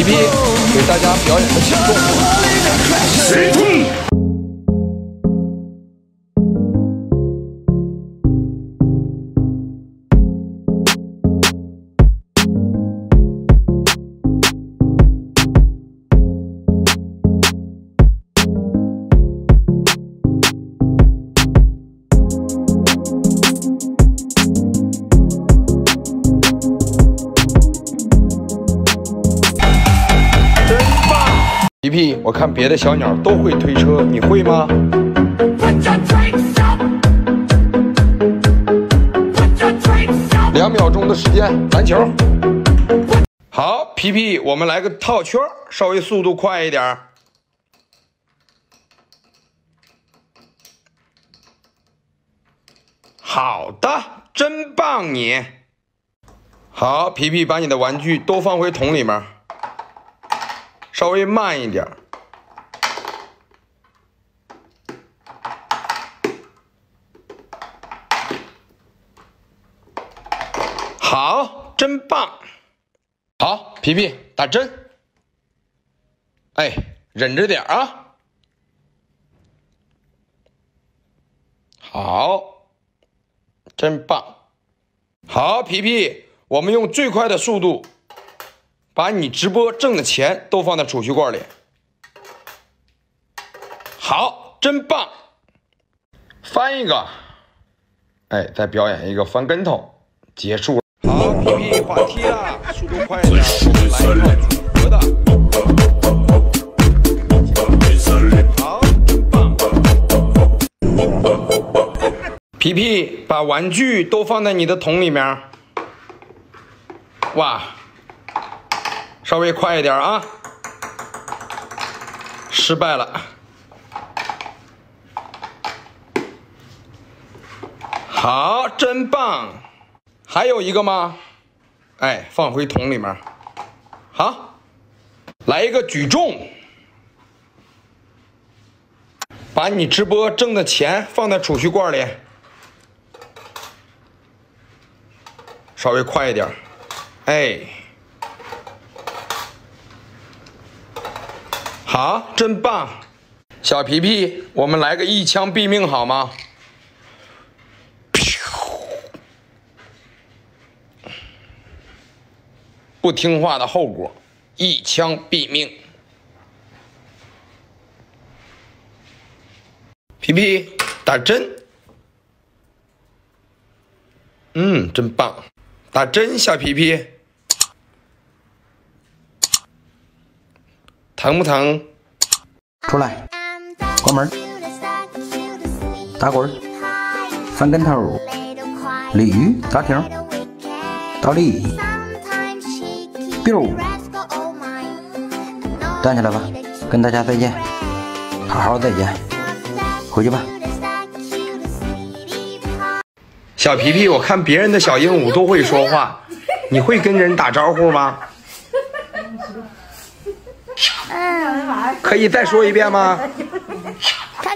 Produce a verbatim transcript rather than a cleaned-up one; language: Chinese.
皮皮给大家表演的行动。皮皮，我看别的小鸟都会推车，你会吗？两秒钟的时间，篮球。好，皮皮，我们来个套圈，稍微速度快一点。好的，真棒你。好，皮皮，把你的玩具都放回桶里面。稍微慢一点。好，真棒。好，皮皮打针。哎，忍着点啊。好，真棒。好，皮皮，我们用最快的速度把你直播挣的钱都放在储蓄罐里。好，真棒。翻一个，哎，再表演一个翻跟头，结束了。好，皮皮滑梯了，速度快一点，我们来一个组合的。好，真棒。皮皮把玩具都放在你的桶里面。哇！稍微快一点啊！失败了。好，真棒。还有一个吗？哎，放回桶里面。好，来一个举重。把你直播挣的钱放在储蓄罐里。稍微快一点。哎。好，真棒，小皮皮，我们来个一枪毙命好吗？不听话的后果，一枪毙命。皮皮打针，嗯，真棒，打针，小皮皮。疼不疼？ 出来，关门，打滚，翻跟头，鲤鱼打挺，倒立 ，biu， 站起来吧，跟大家再见，好好再见，回去吧。 小皮皮，我看别人的小鹦鹉都会说话，你会跟人打招呼吗？可以再说一遍吗？